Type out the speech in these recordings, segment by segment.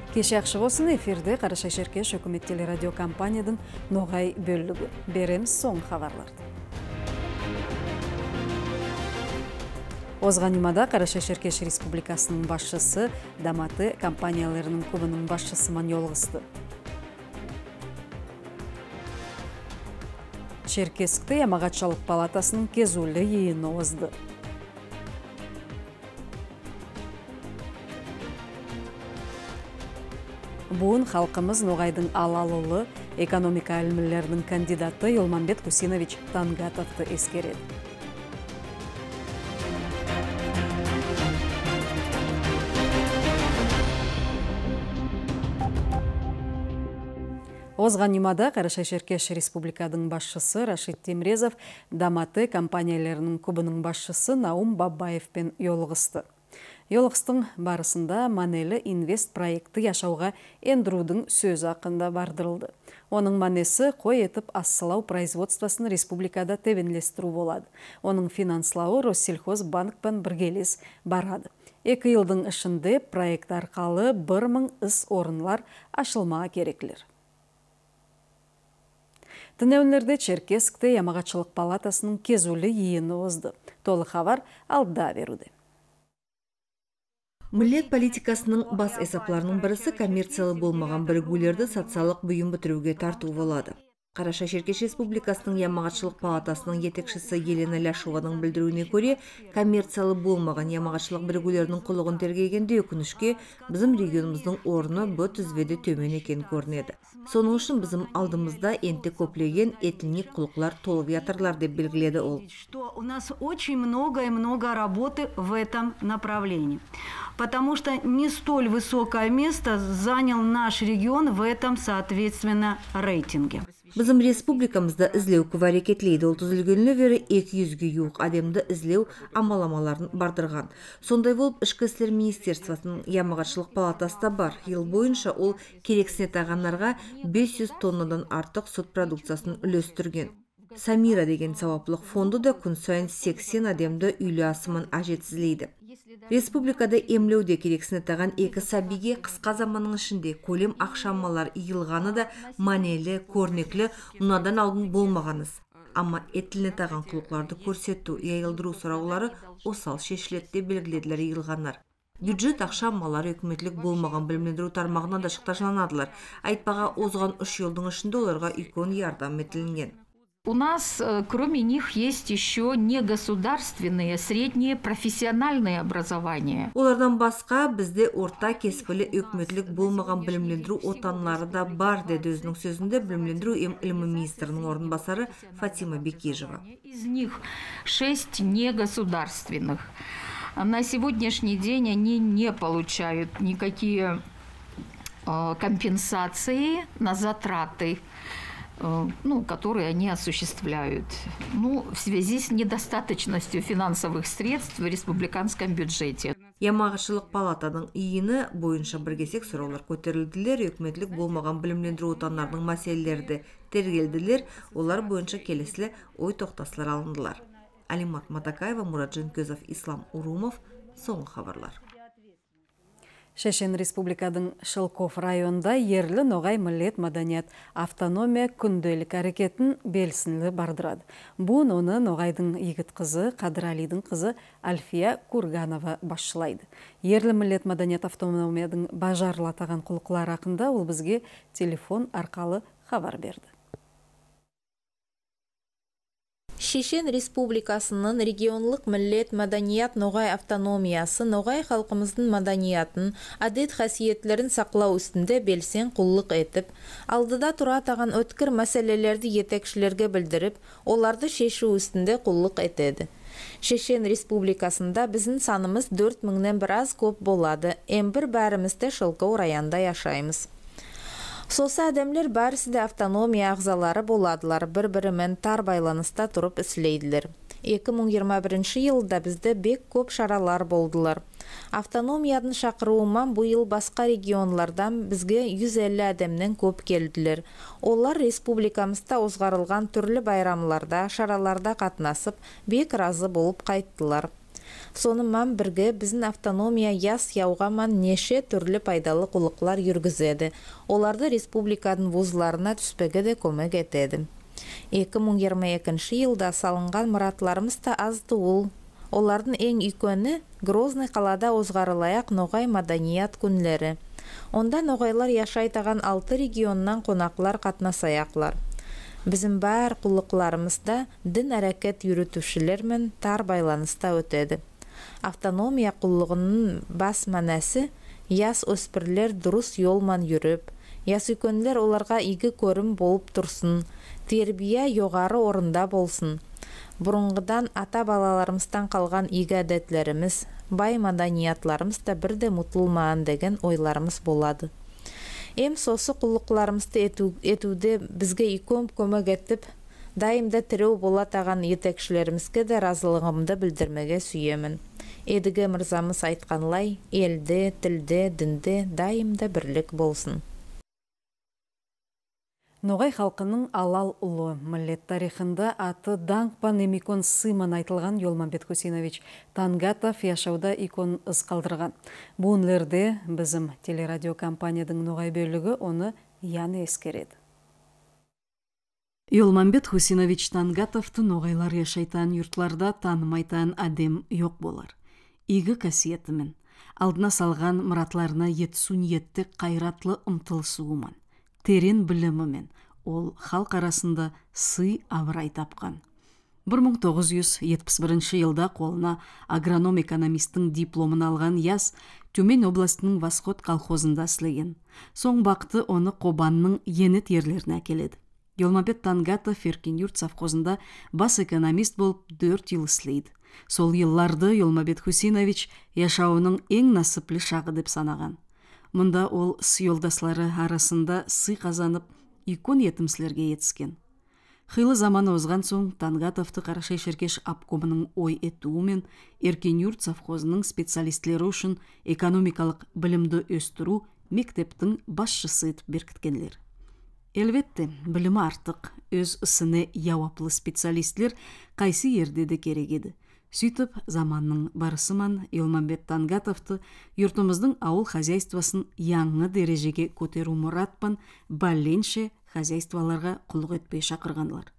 Кеше яхшы болсын, эфирде Карашай Шеркеш өкмөт телерадио компаниядын Ногай бөлүгү. Беремиз соң хабарларды. Озган жумада Карашай Шеркеш Республикасынын башчысы Даматы компанияларынын клубунун башчысы менен жолугушты. Черкескте Ямагатчылык палатасынын кезүүлүү жыйыны озду. Буын халкымыз Ногайдын алалылы экономика илимлеринин кандидаты Йолмамбет Кусинович Тангатовду эскерет. Озган жумада Карашай Шеркеш Республикадын башчысы Рашид Темрезов Даматы компанияларынын клубунун башчысы Наум Бабаевпен жолугушты. Жолугуштун барысында Манелі инвест проекты жашауга эндирүүдүн сөзү акында бардырылды. Онун манеси кой этип ассылау производствосын республикада тебенлестирүү болот. Онун финанслауы Россельхозбанкпен биргелес барады. 2 жылдын ишинде проект аркылуу 1000 ис орунлар ачылмаа кереклер. Тынеунлерде Черкескте Ямагатчылык палатасынын кезүүлүү жыйыны озду. Толук хабар алда берүүдө. Милдет политикасының бас эсапларының бірісі коммерциялы болмаған бірігулерді социалдық бұйым бітіруге тартуу болады. Карашай Шеркеш Республикасының Ямагатчылык палатасының жетекшісі Елена Ляшованың билдирүүнө көрө, коммерциялы болмаған ямагатчылык бірігулерінің кулугун тергегенде өкүнүшкө биздин регионубуздун орну бу түзбеде төмөн экен көрүнөдү. Сонун үчүн биздин алдымызда энти көплөгөн этник кулуклар толуп жатырлар деп белгиледи ол. У нас очень много работы в этом направлении. Потому что не столь высокое место занял наш регион в этом, соответственно, рейтинге. Bizim республикамызда излеу көп аракетлейди. Ол түзүлгөнүнө бери 200-ге жук адамды излеу амаламаларын бардырган. Сондай болуп, Ички иштер министерствосунун Ямагатчылык палатасы да бар. Ел боюнча ол керексине тагындарга 500 тоннадан артык сүт продукциясын үлөстүргөн. Самира деген сабаплык фонду да күн сайын 80 адамды үйлүү асымын ажетсизлейди. Республикада эмлеуде керексине таган 2 сабиге кыска замандын ичинде колем акчамалар ийылганы да манели, көрнеклүү мунадан алдын болмаганыз. Амма этилине таган кулукларды көрсөтүү, яйылдыруу суроолору осал шешилет деп белгиледилер ийылгандар. Бюджет акчамалары өкмөтлүк болмаган билимдирүү тармагына да шыкташlanадылар. Айтпага озган 3 жылдын ичинде оларга үлкөн жардам этилинген. У нас, кроме них, есть еще негосударственные, средние профессиональные образования. Олардан башка bizde орта кесипли өкмөтлүк болмаган билимдирүү отанлары да бар, деди өзүнүн сөзүндө билимдирүү илими министринин орун басары Фатима Бекижева. Из них 6 негосударственных. На сегодняшний день они не получают никакие компенсации на затраты, которые они осуществляют. В связи с недостаточностью финансовых средств в республиканском бюджете. Ямагатчылык палатанын ийини боюнча бир кесек суроолор көтөрүлдүлөр, өкмөтлүк болмаган билимдирүү отандарынын маселелерди тергелдилер, олар боюнча келесиле ой токтосулар алындылар. Алимат Матакаева, Мураджин Көзов, Ислам Урумов, соңку хабарлар. Шешен Республикадын Шылков районда ерлі Ногай милдет маданият автономия күндөлүк аракетин белсинли бардырады. Бун оны Ногайдын ийгит кызы, Кадыралидин кызы Альфия Курганова башчылайды. Ерлі милдет маданият автономиядын бажарылатаган кулуклары акында ол бизге телефон аркылуу хабар берди. Шешен Республикасынын регионлук милдет маданият Ногай автономиясы Ногай халкымыздын маданиятын, адет хасиеттерин саклоо үстүндө белсен куллук этип, алдыда тура таган өткүр маселелерди жетекчилерге билдирип, оларды шешүү үстүндө куллук этеди. Шешен Республикасында биздин санымыз 4000ден бир аз көп болады. Эми бир баарыбызда Шылкоо районунда жашайбыз. Соса адамлар барысы да автономия агзалары боладылар, бір-бірі мен тар байланыста тұрып іслейділер. 2021 жылда бізде бек көп шаралар болдылар. Автономиядың шақыруымен бұл ел басқа регионлардан бізге 150 адамнан көп келділер. Олар республикамызда озғарылған түрлі байрамларда, шараларда қатынасып, бек разы болып қайттылар. Сонымен бірге біздің автономия яс яуғаман неше түрлі пайдалы құлықлар жүргізеді. Оларды республикадың вузларына түспеге де көмек етеді. 2022 жылда салынған мұратларымыз да азды ол. Олардың ең үлкені Грозный қалада озғарылаяқ ноғай маданият күнлері. Онда ноғайлар яшайтаған 6 регионнан қонақлар қатнасаяқлар. Bizim бар құлықларымызда дін әрекет юрітушілермен тар байланыста өтеді. Автономия құлығының бас мәнәсі яс өспірлер дұрыс yolman жүріп, яс үлкенлер оларға игі көрім болып тұрсын, тербия жоғары орында болсын. Бұрынғыдан ата балаларымыздан қалған игі әдетлеріміз, бай маданиятларымыз да бірде мұтылмаған деген ойларымыз болады. Эм сосы құлықларымызды етуде бізге иком көмек етіп, дайымда тіреу болатаған етекшілерімізге де разылығымды білдірмеге сүйемін. Едігі мырзамыз айтқанлай, елде, тілде, дінде дайымда бірлік болсын. Ноғай халқының алал ұлы миллет тарихында аты даңқпан эмикон сыман айтылған Йолмамбет Хусинович Тангатов яшауда икон ыз қалдырған. Бұнлерде бізім телерадиокомпаниядың ноғай бөлігі оны яны ескереді. Йолмамбет Хусинович Тангатовты ноғайлар яшайтан юртларда танымайтан адем yok болар. Игі касиетімен, алдына салған мұратларына етсу ниетті қайратлы ұмтылсуыман. Терен білімімен ол халық арасында сый авырай тапқан. 1971 жылда қолына агроном-экономистің дипломын алған яс Тюмень областының Восход колхозында слеген. Соң бақты оны Қобанның енет ерлеріне әкеледі. Йолмамбет Тангатов Еркенюрт совхозында бас экономист болып 4 ел слейді. Сол елларды Йолмамбет Хусинович яшауының ең насыплы шағы деп санаған. Мұнда ол сүйолдаслары арасында сый қазанып, икон етімсілерге етіскен. Хилы заманы озған соң Тангатовты Қарашай Шеркеш обкомының ой етуімен Еркенюрт совхозының специалистлері үшін экономикалық білімді өстіру мектептің басшысы етіп беркіткенлер. Әлбетте, білімі артық, өз ісіне яуаплы специалистлер қайсы ерде де керек еді. Сөйтіп, заманның барысыман Йолмамбет Тангатовты юртымыздың ауыл хозяйствосын яңы дәрежеге көтеру мұратпан бәлленше хозяйстволарға құлық етпей шақырғанлар.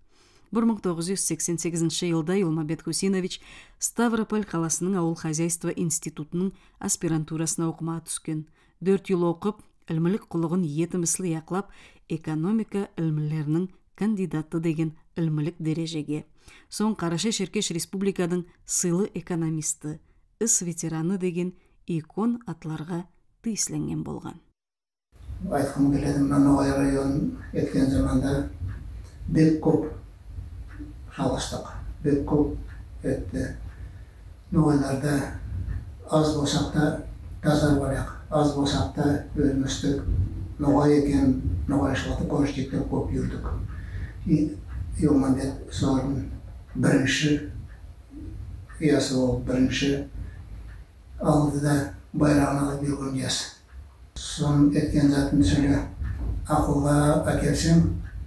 1988 жылда Йолмамбет Хусинович Ставрополь қаласының ауыл хозяйство институтының аспирантурасына оқыма түскен. 4 ел оқып, ілмілік құлығын етіміслі яқлап, экономика ілмілерінің кандидаты деген ілмілік дәрежеге. Соң Қарашай Шеркеш республикадың сыйлы экономисті, іс ветераны деген икон атларға тиісленген болған. Айтқым келеді, Ноғай районын еткен заманда бек көп шалыстық, бек көп етті. Ноғайларда аз болсақ та тазар барақ, аз болсақ та өзімістік Ноғай екен, Ноғайшылықты көріштіктен көп жүрдік. Йолмамбет солардың бірінші, ясы ол бірінші алды да байрағын алып берген ясы. Сон еткен затын сөйле ақылға әкелсем,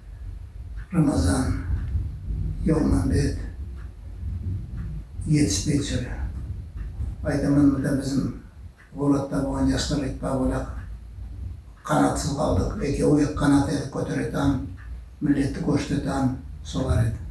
Рамазан, Йолмамбет етіспейді сөйле. Айтамын, мұнда біздің Болатта болған ястар айтпа болақ қанатсыз қалдық. Екеуі қанат едік көтеретан, милletті көрсететан солар еді.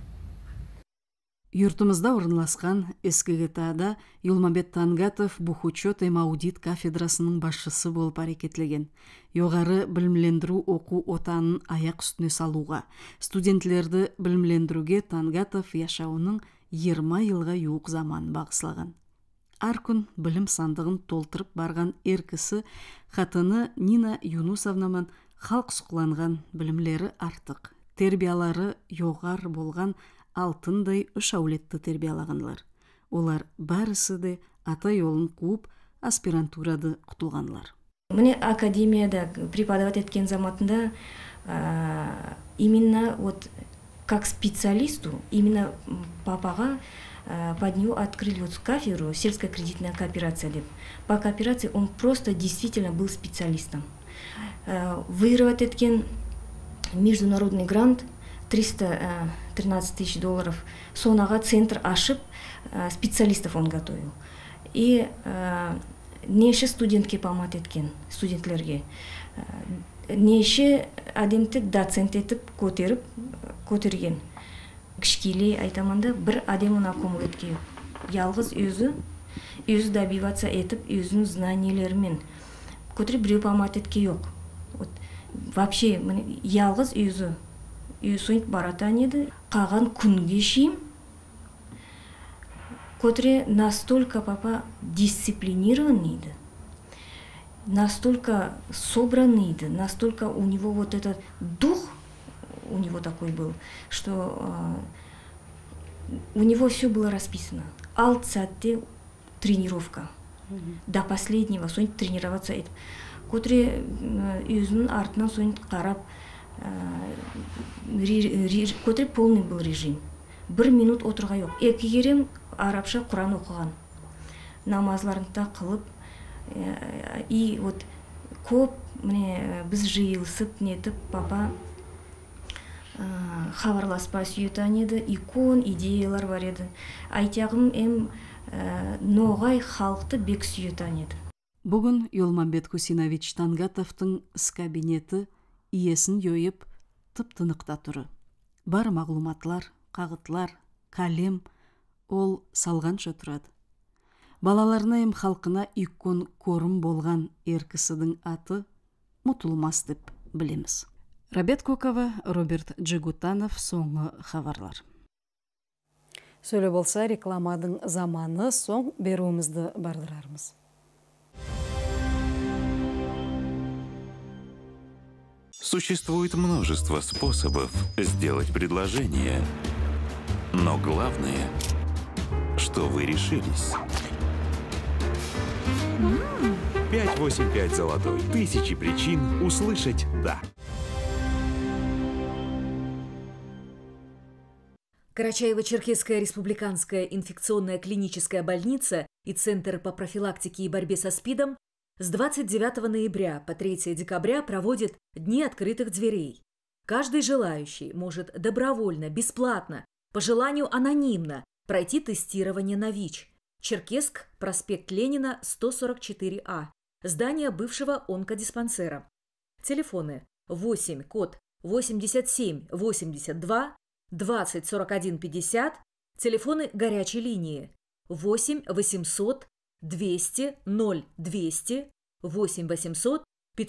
Юртымызда орналасқан Эскегетада Йолмамбет Тангатов бухучет эм аудит кафедрасының басшысы болып әрекетлеген. Жоғары білімлендіру оқу отанын аяқ үстіне салуға, студентлерді білімлендіруге Тангатов яшауының 20 жылға юқ заман бағыслаған. Ар күн білім сандығын толтырып барған еркісі қатыны Нина Юнусовнаман халық сұқланған білімлері артық, тербиялары жоғар болған алтындай үш әулетті тербиялағанлар. Олар бәрісі де ата жолын қуып, аспирантурады құтылғанлар. Мне академияда преподавать еткен заматында именно вот как специалисту, именно папаға под него открыли вот кафедру сельская кредитная кооперация. По кооперации он просто действительно был специалистом. Выигрывать еткен международный грант $313 000. Сонаға центр ашып, специалистов он готовил. И неше студентке памат еткен, студентлерге. Неше адемті доцент етіп көтерген. Кішкелей айтаманда бір адемына көмір еткен. Ялғыз өзі добиваться етіп, өзінің знаниелерімен. Көтері біреу памат етке жоқ. Вообще, ялғыз өзі сөйт баратан еді. Қаған күнге шейін. Көтері настолько папа дисциплинированный еді. Настолько собранный еді. Настолько у него вот этот дух у него такой был, что у него все было расписано. Алцатте тренировка. До последнего сөйт тренироваться етіп. Көтері өзінің артынан сөйт қарап, көтері полный был режим. 1 минут отырға жоқ. Екі керем арабша Құран оқыған. Намазларында қылып, и вот көп біз жиылсып нетіп, папа хабарласпа сүйетан еді, икон, идеялар бар еді. Айтағым ноғай халықты бек сүйетан еді. Бүгін Юлмамбет Хусинович Тангатовтың іс кабинеті иесін йойып тып-тынықта тұры. Бар мағлуматлар, қағытлар, калем ол салғанша тұрады. Балаларына халқына икон корым болған еркісінің аты мұтылмас деп білеміз. Рабет Кокова, Роберт Джигутанов, соңғы хабарлар. Сөйле болса, рекламадың заманы соң беруімізді бардырармыз. Существует множество способов сделать предложение. Но главное, что вы решились. 585 золотой. 1000 причин услышать «да». Карачаево-Черкесская республиканская инфекционная клиническая больница и Центр по профилактике и борьбе со СПИДом с 29 ноября по 3 декабря проводят Дни открытых дверей. Каждый желающий может добровольно, бесплатно, по желанию анонимно пройти тестирование на ВИЧ. Черкесск, проспект Ленина, 144А. Здание бывшего онкодиспансера. Телефоны 8 код 87 82 20 41 50. Телефоны горячей линии 8 800 200 0200 8 800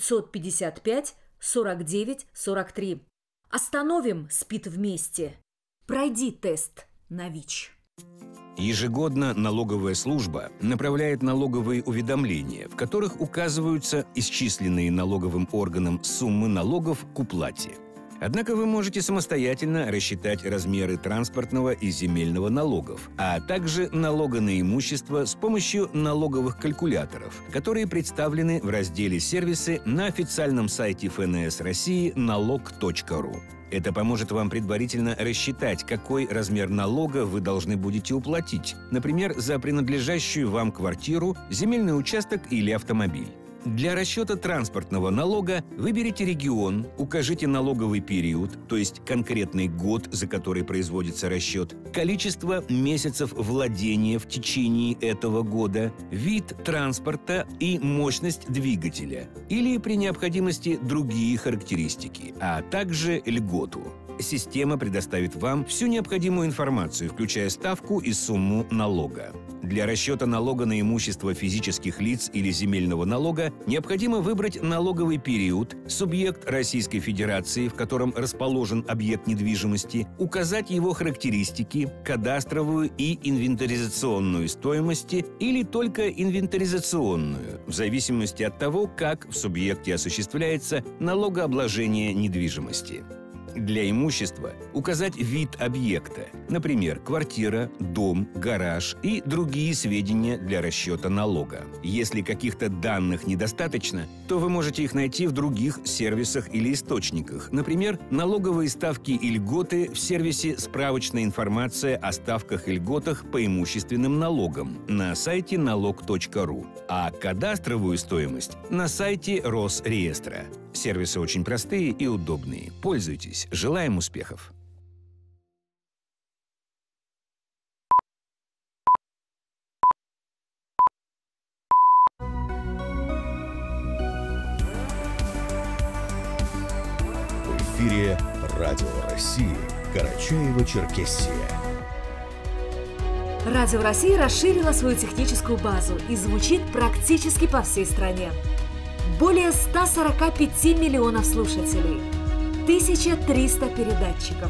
555 49 43. Остановим СПИД вместе. Пройди тест на ВИЧ. Ежегодно налоговая служба направляет налоговые уведомления, в которых указываются исчисленные налоговым органом суммы налогов к уплате. Однако вы можете самостоятельно рассчитать размеры транспортного и земельного налогов, а также налога на имущество с помощью налоговых калькуляторов, которые представлены в разделе «Сервисы» на официальном сайте ФНС России налог.ру. Это поможет вам предварительно рассчитать, какой размер налога вы должны будете уплатить, например, за принадлежащую вам квартиру, земельный участок или автомобиль. Для расчета транспортного налога выберите регион, укажите налоговый период, то есть конкретный год, за который производится расчет, количество месяцев владения в течение этого года, вид транспорта и мощность двигателя, или при необходимости другие характеристики, а также льготу. Система предоставит вам всю необходимую информацию, включая ставку и сумму налога. Для расчета налога на имущество физических лиц или земельного налога необходимо выбрать налоговый период, субъект Российской Федерации, в котором расположен объект недвижимости, указать его характеристики, кадастровую и инвентаризационную стоимости или только инвентаризационную, в зависимости от того, как в субъекте осуществляется налогообложение недвижимости. Для имущества указать вид объекта, например, квартира, дом, гараж и другие сведения для расчета налога. Если каких-то данных недостаточно, то вы можете их найти в других сервисах или источниках, например, налоговые ставки и льготы в сервисе «Справочная информация о ставках и льготах по имущественным налогам» на сайте налог.ру, а кадастровую стоимость на сайте Росреестра. Сервисы очень простые и удобные. Пользуйтесь. Желаем успехов! эфире Радио России Карачаево-Черкесия. Радио России расширило свою техническую базу и звучит практически по всей стране. Более 145 миллионов слушателей, 1300 передатчиков.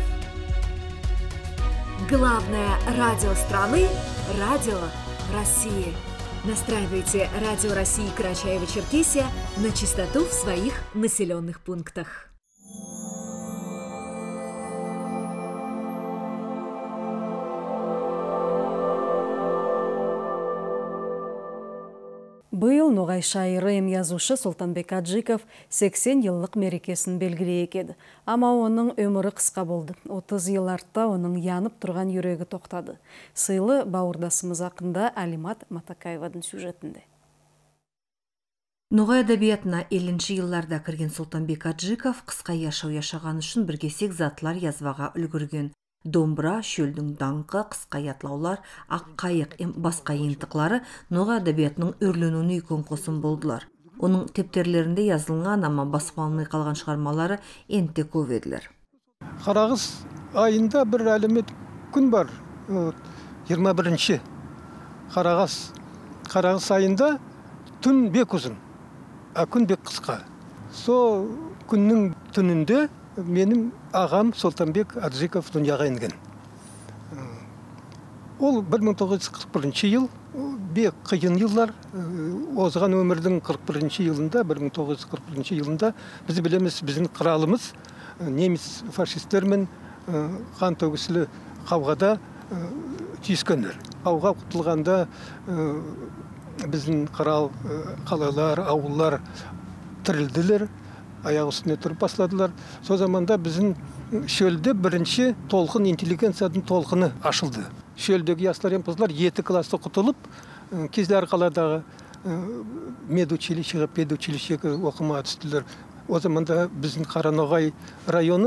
Главное радио страны – Радио России. Настраивайте Радио России Карачаево-Черкесия на частоту в своих населенных пунктах. Быйыл ноғай шайыры эм язушы Солтанбек Аджиков 80 йыллық мерекесін белгілей екеді. Ама оның өмірі қысқа болды. 30 ел артта оның янып тұрған жүрегі тоқтады. Сыйлы бауырдасымыз ақында Алимат Матакаевадың сюжетінде. Ноғай әдәбиятына 50-ші йылларда кірген Солтанбек Аджиков қысқа яшау яшаған үшін бір кесек затлар язваға үлгірген. Домбыра, шөлдің даңқы, қысқа ятлаулар, ақ қайық басқа ентіқлары ноғай әдәбиятының өрленуіне үлкен қосын болдылар. Оның тептерлерінде yazылған, ама баспалмай қалған шығармалары енте көп еділер. Қарағыз айында бір әлемет күн бар, 21-ші. Қарағыз айында түн бек ұзын, күн бек қысқа. Со күннің түнінде менің ағам Солтанбек Аджиков дүнияға енген. Ол 1941 жыл, бек қиын жылдар, озған өмірдің 41 жылында, 1941 жылында біз білеміз, біздің қыралымыз неміс фашистермен қан төгісілі қауғада түйіскендер. Қауға құтылғанда біздің қырал қалалар, ауылдар тірілділер, аяқ үстіне тұрып басладылар. Со заманда біздің шөлде бірінші толқын, интеллигенцияның толқыны ашылды. Шөлдегі яслар емпызлар 2 класты құтылып, кездер қаладағы медучилищеге, педучилищеге оқыма түстілер. О заманда біздің Қараноғай районы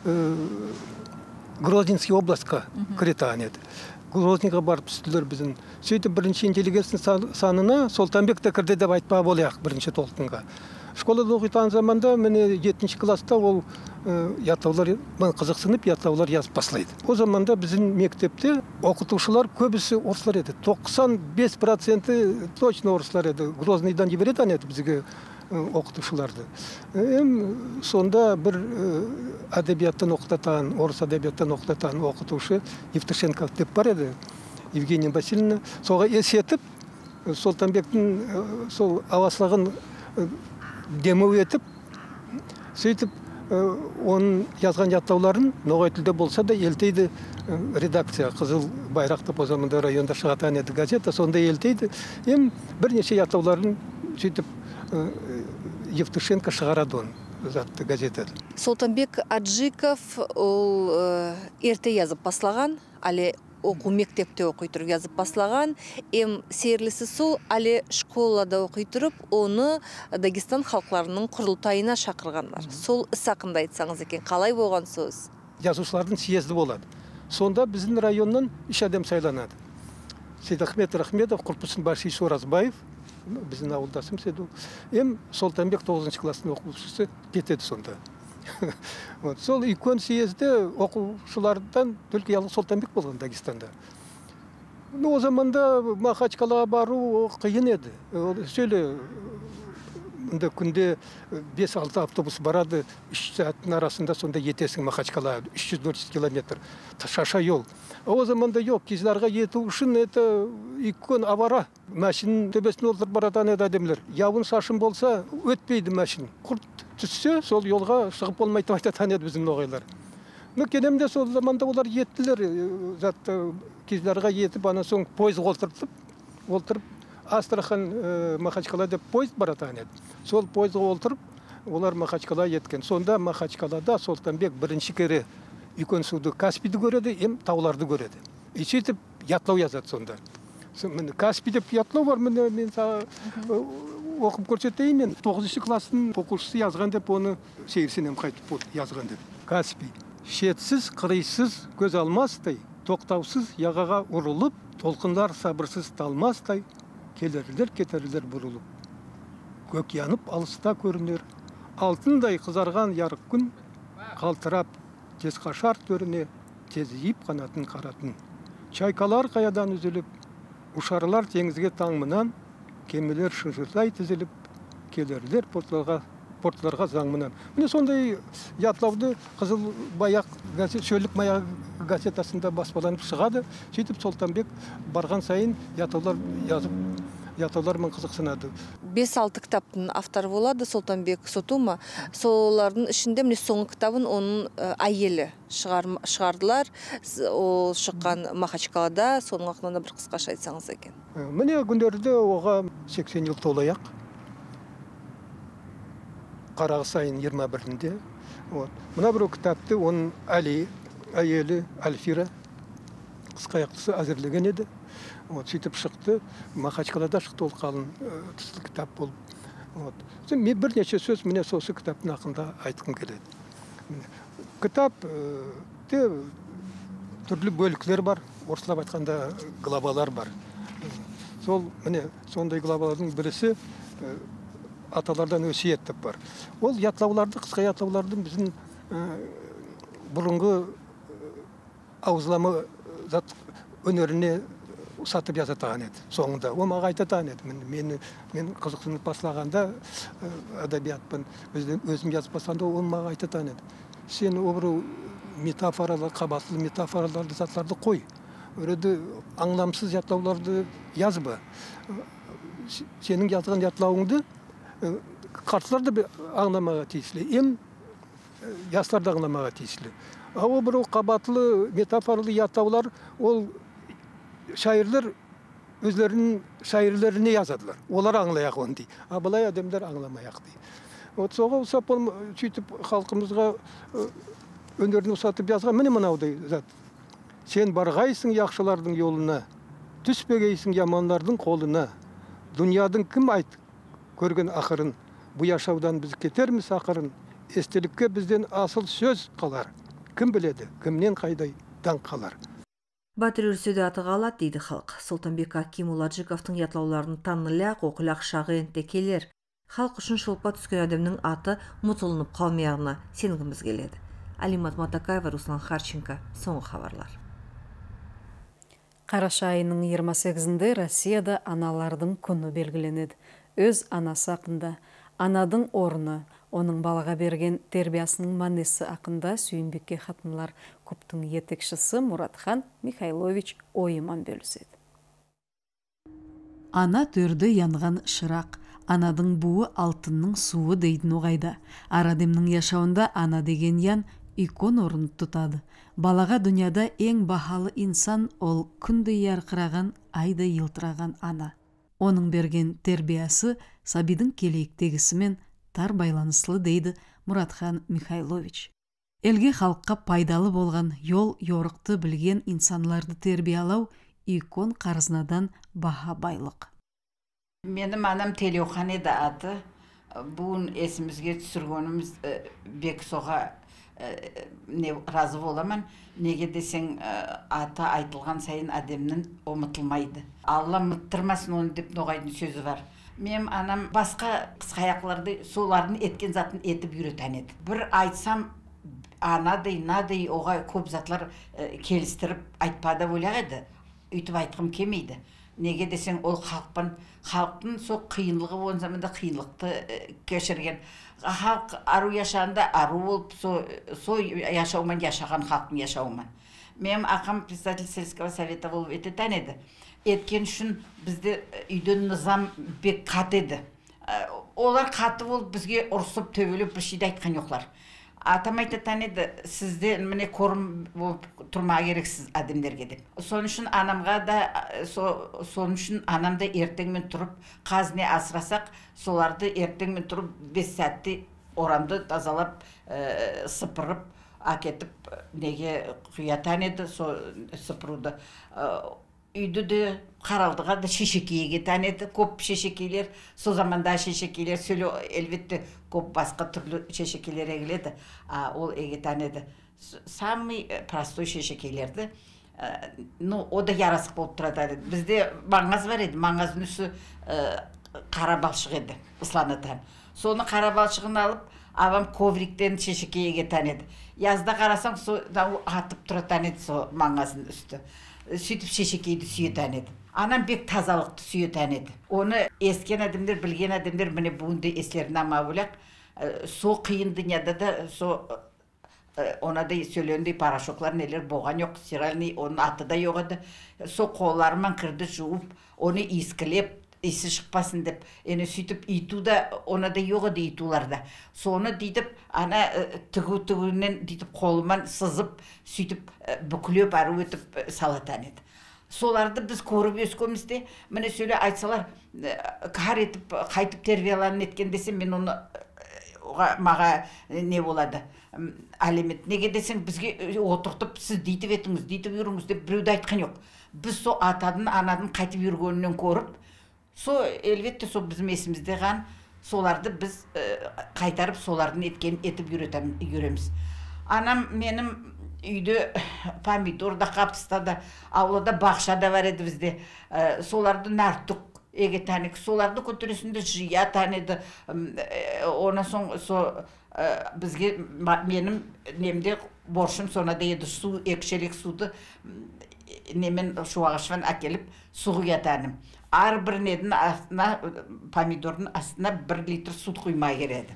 Грозненский областқа кіретін еді. Грозненға барып түстілер біздің. Сөйтіп бірінші интеллигенция санына Солтанбек те кірді деп айтпа болайық бірінші толқынға. Школада оқитан заманда мені 7-ші класста ол ятлаулар қызықсынып, ятлаулар yazып баслайды. О заманда біздің мектепте оқытушылар көбісі орыслар еді. 95% точно орыслар еді. Грознойдан жібереді еді бізге оқытушыларды. Сонда бір әдебиеттен оқытатан, орыс әдебиеттен оқытатан оқытушы Евтушенко деп бар еді, Евгения Васильевна. Соға есетіп, Солтанбектің сол аваслығын демеу етіп, сөйтіп, оның жазған жаттауларын ноғай тілде болса да елтейді редакция, Қызыл байрақ деп о заманда районда шығатын еді газета, сонда елтейді. Бірнеше жаттауларын сөйтіп Евтушенко шығарады оны затты газета. Солтанбек Аджиков ол ерте yazып баслаған, әлі оқу мектепте оқи тұрып yazып баслаған. Сейірлісі сол, әлі школада оқи тұрып, оны Дагестан халқларының құрылтайына шақырғандар. Сол іс ақында айтсаңыз екен, қалай болған сөз? Жазушылардың съезді болады. Сонда біздің районнан 3 адам сайланады. Сейдахмет Рахметов, Құрпысын Барши Соразбаев, біздің ауылдасым Седу. Солтанбек 9-ші кластың оқушысы кетеді сонда. Сол үлкен съезде оқушылардан только ялғы Солтанбек болған Дагестанда. О заманда Махачкалаға бару қиын еді. Сөйле күнде 5-6 автобус барады, 3 сағаттың арасында сонда етесің Махачкала, 300-400 километр. Шаша жол. О заманда жоқ, кезларға ету үшін үлкен авара. Мәшінің төбесін олдырып баратан еді адамлар. Яуын шашын болса, өтпейді мәшін. Құрт түссе, сол жолға шығып болмайды айтатан еді біздің ноғайлар. Кенемде сол заманда олар еттілер. Кезларға етіп, ана соң пойыз олтырып, Астрахан Махачкала деп пойыз баратан еді. Сол пойызға олтырып, олар Махачкала еткен. Сонда Махачкалада Солтанбек бірінші кері үлкен суды Каспийді көреді, тауларды көреді. Сөйтіп ятлау жазады сонда. Каспий деп ятлау бар, мен оқып көрсетейін мен. 9-ші кластың оқушысы yazған деп, оны сейірсенем қайтып yazған деп. Каспий. Шетсіз, қырайсыз, көз алмастай, тоқтаусыз яғаға ұрылып, толқындар сабырсыз талмастай, келерлер, кетерлер бұрылып. Көк янып, алыста көрінер. Алтындай қызарған ярық күн, қалтырап, тез қашар төріне, тез иіп қанатын қаратын. Чайкалар қаядан үзіліп, ұшарлар теңізге таңмынан, кемелер шынжырдай тізіліп, келерлер портларға заңмынан. Міне сондай ятлауды Қызыл баяқ шөлік маяқ газетасында баспаланып шығады. Сөйтіп Солтанбек барған сайын ятаулар yazып, ятаулармен қызықсынады. 5-6 кітаптың авторы болады Солтанбек Сотума. Солардың ішінде міне соңғы кітабын оның әйелі шығардылар. Ол шыққан Махачкалада, соның ақында бір қысқаша айтсаңыз екен. Міне күндерде оға 80 жыл толайық. Қарағы сайын 21-інде. Мына бір кітапты оның әйелі Альфира қысқаяқтысы әзірлеген еді. Сөйтіп шықты, Махачкалада шықты, ол қалын тұсты кітап болып. Мен бірнеше сөз міне сосы кітаптың ақында айтқым келеді. Кітап түрлі бөліктер бар, орысылап айтқанда главалар бар. Сол міне сондай главалардың бірісі аталардан өсиеттіп бар. Ол ятлауларды, қысқа ятлаулардың біздің бұрынғы ауызлама зат өнеріне сатып жазатаған еді. Соңында ол маған айтатаған еді. Мен қызықсынып басылағанда әдебиатпен өзім жазып басқанда ол маған айтатаған еді. Сен обыру метафоралар, қабатлы метафораларды, затларды қой. Өреді аңламсыз ятлауларды жазба. Сенің жазған ятлауыңды қарсылар да аңламаға тиесілі, жастар да аңламаға тиесілі. Ол бір қабатлы метафоралы ятлаулар, ол шайырлар өзлерінің шайырларыне жазадылар. Олар аңлаяқ оны дей. Бұлай адамдар аңламаяқ дей. Соға ұсап сөйтіп халқымызға өнерін ұсатып жазған міне мынаудай зат. Сен барғайсың яқшылардың жолына, түспегейсің яманлардың қолына. Дүниядың кім айт көрген ақырын, бұл яшаудан біз кетерміз ақырын. Естелікке бізден асыл сөз қалар. Кім біледі, кімнен қайдай дан қалар. Батыр үрсөді атыға алады дейді халық. Солтанбек Аким Уладжиковтың ятлауларын танылақ, оқылақ шағы енте келер. Халық үшін шолпа түскен адамның аты мұтылынып қалмаяғына сенгіміз келеді. Алимат Матакаева, Руслан Харченко, соңғы хабарлар. Қараша айының 28-інде Россияда аналардың күні белгіленеді. Өз анасы ақында, анадың орны, оның балаға берген тербиясының манесі ақында Сүйінбекке қатынлар көптің етекшісі Мұратхан Михайлович ойыман бөліседі. Ана төрді янған шырақ, анадың буы алтынның суы дейдің оғайда. Арадемнің яшауында ана деген ян икон орын тұтады. Балаға дүнияда ең бахалы инсан ол күнді ярқыраған, айды елтіраған ана. Оның берген тербиясы сабидың келейіктегісімен тар байланыслы дейді Мұратхан Михайлович. Елге халыққа пайдалы болған yol yorықты білген инсанларды тербиялау икон қарызнадан баха байлық. Менің анам Телеухан еді аты. Бұн есімізге түсіргеніміз бек соға разы боламын. Неге десең аты айтылған сайын адамның ұмытылмайды. Алла мұттырмасын оны деп ноғайдың сөзі бар. Мен анам басқа қысқаяқларды солардың еткен затын етіп үйретен еді. Бір айтсам анадай, надай оға көп затлар келістіріп айтпада ойлақ еді. Үйтіп айтқым келмейді. Неге десең ол халықтың со қиынлығы он заманда қиынлықты кешірген. Халық ару яшағында ару болып, со яшаумен яшаған халықтың яшаумен. Мен ақам председатель сельского совета болып ететен еді. Еткен үшін бізді үйден нызам бек қат еді. Олар қаты болып бізге ұрсып төбелеп бір шейді айтқан жоқлар. Атам айтатан еді, сізде міне корым болып тұрма керексіз адамдерге деп. Соның үшін анамға да, соның үшін анамда ертеңмен тұрып, қазіне асырасақ, соларды ертеңмен тұрып 5 сәтті орамды тазалап, сыпырып, әкетіп, неге құятан еді, сыпыруды. Үйді де қаралдыға да шешекейе кетен еді, көп шешекейлер, со заманда шешекейлер сөйлі әлбетті көп басқа түрлі шешекейлер егіледі, ол егетен еді. Самый простой шешекейлерді, о да ярасық болып тұрады. Бізде маңғаз бар еді, маңғаздың үсі қара балшық еді, ұсланатан. Соны қара балшығын алып, Авам ковриктен шешекейге еді. Язда қарасаң, атып тұратын еді со маңасын үсті. Сөйтіп шешекейді сүйетін еді. Анам бек тазалықты сүйетін еді. Оны ескен адамдар, білген адамдар міне бүгінде еслерін ама бөлек. Со қиын дүнияда да со онадай сөйлендей парашоклар нелер болған жоқ, стиральный, оның аты да жоқ еді. Со қоларыман кірді жуып, оны искілеп, есі шықпасын деп, сөйтіп иту да, оны да жоқ еді итуларда. Соны дейдіп, ана түгінен дейдіп қолыман сызып, сөйтіп бүкілеп ару өтіп салатан еді. Соларды біз көріп өскөмізде, міне сөйле айтсалар, қар етіп, қайтып тербияланын еткен десе, мен оны маға не болады, әлемет. Неге десең, бізге отыртып, сіз дейтіп етіңіз, дейтіп үйріңіз деп біреуді айтқан жоқ. Біз со атадың, анадың қайтып үйргөнінен көріп, со әлбетте со біздің есімізде ған, соларды біз қайтарып, солардың еткен етіп үйреміз. Анам менің үйде помидор да қапыста да, аулада бақша да бар еді бізде. Соларды нартық еге тәнік, соларды көтересінде жия тәнеді. Оны соң бізге менің немде боршым сонада еді су, екшелек суды немен шуағышван әкеліп суғыя тәнім. Ар бір недін астына, помидордың астына 1 литр суд құймай кереді.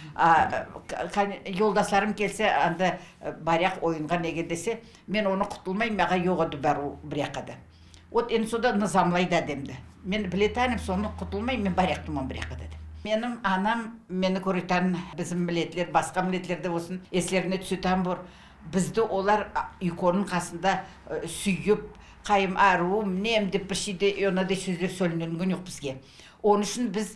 Yoldaşlarım келсе, анда баряқ ойынға неге десе, мен оны құтылмай, мәға жоғады бару біряқады. От ен сода нызамлайды әдемді. Мен білетәнім, соны құтылмай, мен баряқтымын біряқады. Менің анам, мені көрітен біздің білетлер, басқа білетлерді болсын, еслеріне түсетен бұр. Бізді олар үйконның қасында сүйіп, қайым аруым, нем деп бір шейде, онады сөздер сөйлінген жоқ бізге. Оның үшін біз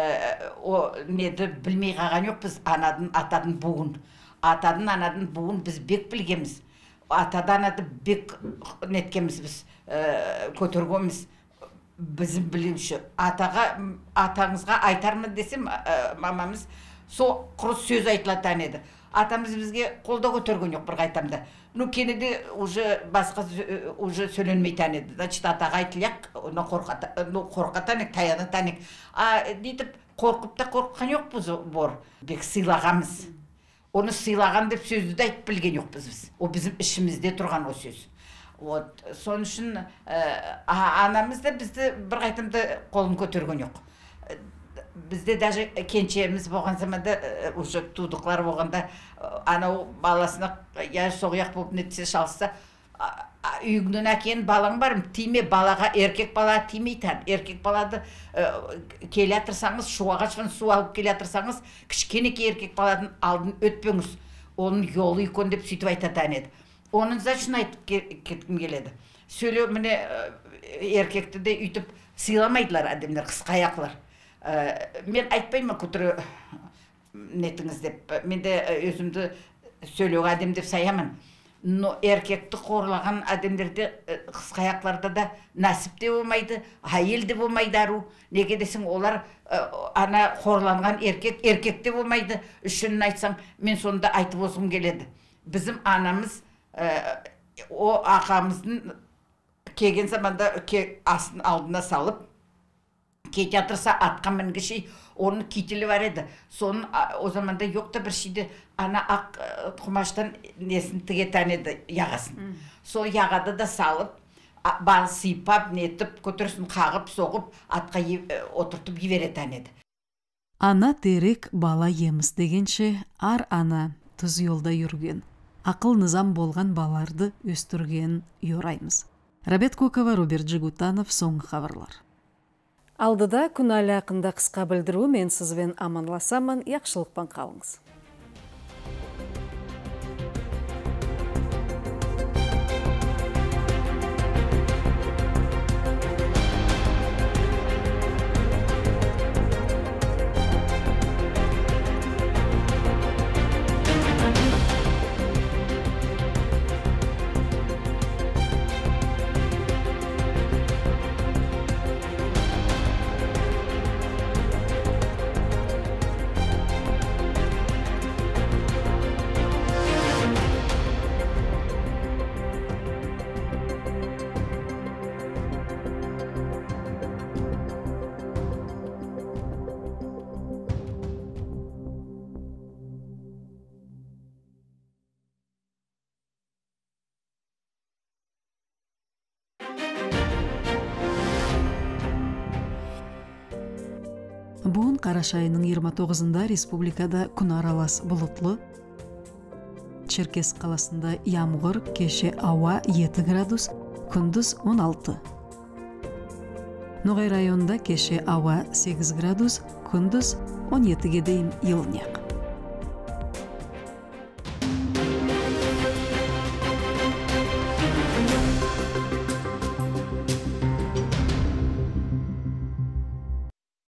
неді білмей қаған жоқ, біз атадың буын. Атадың, анадың буын біз бек білгеміз. Атадан аты бек неткеміз біз, көтергеміз. Біздің білеуші. Атаңызға айтармын десем, мамамыз, со құрыс сөз айтылатан еді. Атамыз бізге қолда көтерген жоқ бір қайтамда. Ну, кенеде уже басқа уже сөйленмейтен еді. Значит, атаға айтыляқ, оны қорқатан ек, таянатан ек. Дейтіп, қорқып та қорққан жоқ біз бор. Бек сыйлағамыз. Оны сыйлаған деп сөзді де айтып білген жоқ біз. О біздің ішімізде тұрған о сөз. Соның үшін анамыз да бізді бір қайтымда қолын көтерген жоқ. Бізде даже кенчеміз болған заманда, уже тудықлар болғанда, анау баласына соғияқ болып нетсе шалса, үйіңнен әкен балаң барым, тиме балаға, еркек балаға тимейтін. Еркек балады келе атырсаңыз, шуағашын су алып келе атырсаңыз, кішкенеке еркек баладың алдын өтпеңіз. Оның yolu икон деп сөйтіп айтатан еді. Оның зачын айтып кеткім келеді. Сөйлеу міне еркекті де үйтіп сыйламайдылар әдемдер, қысқа аяқлар. Мен айтпаймын көтірі нетіңіз деп. Мен де өзімді сөйлеуға әдем деп саямын. Но еркекті қорлаған әдемдерде қысқа аяқларда да нәсіп де болмайды, айел де болмайды ару. Неге десің, олар ана қорланған еркек де болмайды. Үшінін айтсаң, мен сонда айтып осым келеді. Bizim anamız o ağamızın kelgen zamanda astın aldına salıp kete yatırsa atkan mingi şey onun kitili var edi. Sonun o zamanda yok da bir şeydi ana ak kumaştan nesini tigeten edi yağasın. Сол yağada da salıp bal sıypap netip kötürsün kağıp soğup atқа oturtup yivereten edi. Ана терек бала еміз дегенше ар ана тұз yolda yürgen. Ақыл нызам болған баларды өстірген юраймыз. Рабет Кокова, Роберт Жигутанов, соңғы хабарлар. Алдыда күн әлі ақында қысқа білдіру, мен сізбен аманласамын, яқшылықпан қалыңыз. Буын караша айынын 29-ында республикада күн аралас булутлы. Черкес қаласында ямгыр, кеше ауа 7 градус, күндүз 16. Ноғай районында кеше ауа 8 градус, күндүз 17-ге дейін йылыняк.